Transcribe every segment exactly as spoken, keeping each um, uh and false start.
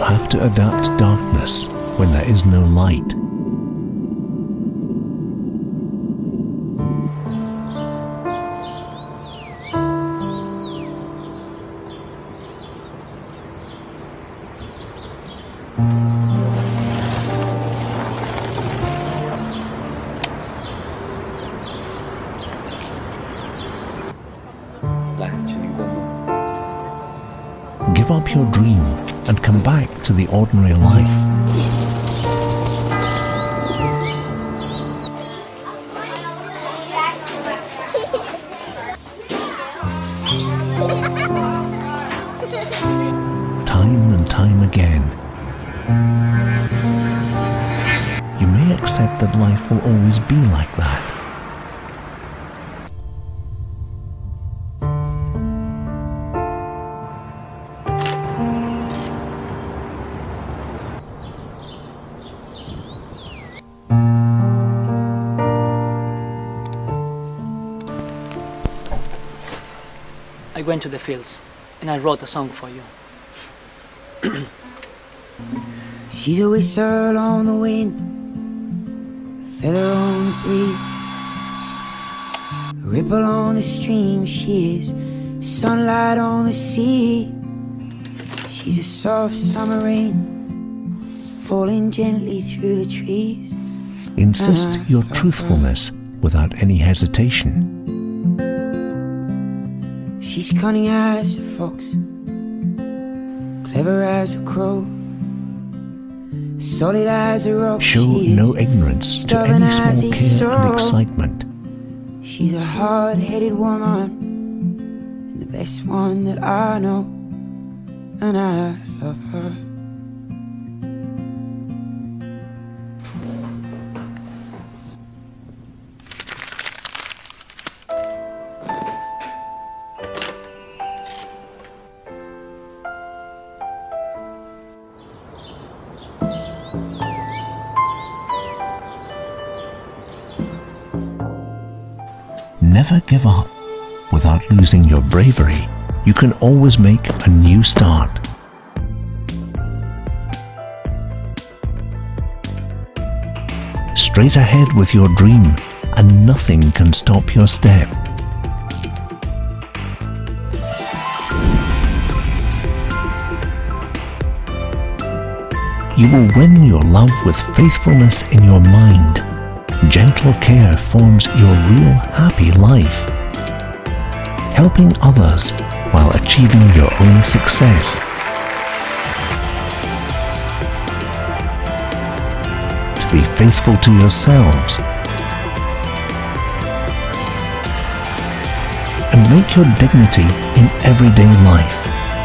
have to adapt darkness when there is no light. Give up your dream and come back to the ordinary life. Time and time again, you may accept that life will always be like that. I went to the fields and I wrote a song for you. She's a whistle on the wind, a feather on the breeze, a ripple on the stream. She is sunlight on the sea. She's a soft summer rain falling gently through the trees. Insist your truthfulness without any hesitation. She's cunning as a fox, clever as a crow, solid as a rock. Show no ignorance to any small care and excitement. She's a hard-headed woman, and the best one that I know, and I love her. Never give up. Without losing your bravery, you can always make a new start. Straight ahead with your dream, and nothing can stop your step. You will win your love with faithfulness in your mind. Gentle care forms your real happy life. Helping others while achieving your own success. To be faithful to yourselves and make your dignity in everyday life.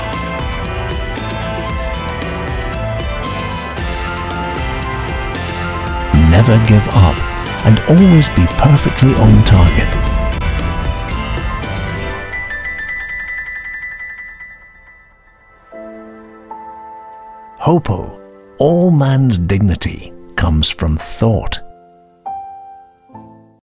Never give up and always be perfectly on target. HOPO, all man's dignity comes from thought.